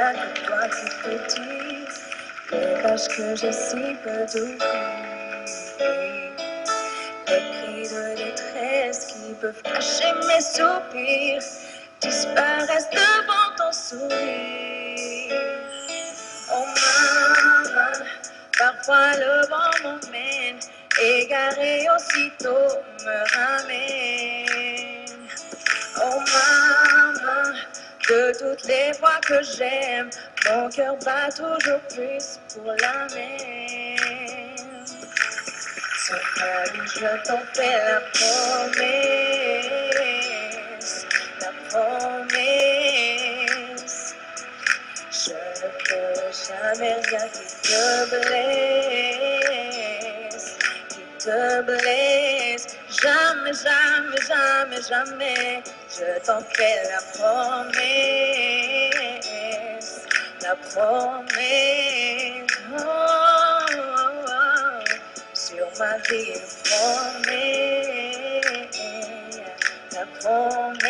a que toi qui peux dire les pages que j'ai si peu d'ouvrir. Les cris de détresse qui peuvent cacher mes soupirs disparaissent devant ton sourire. Oh maman, parfois le vent m'emmène, égaré aussitôt me ramène. Oh maman, de toutes les voix que j'aime, mon cœur bat toujours plus pour la même. Sur ta vie, je t'en fais la promesse, la promesse. Je ne peux jamais rien qui te blesse, qui te blesse. Jamais, jamais, jamais, jamais. Je t'en fais la promesse, la promesse. Oh, oh, oh. Sur ma vie, une promesse, la promesse.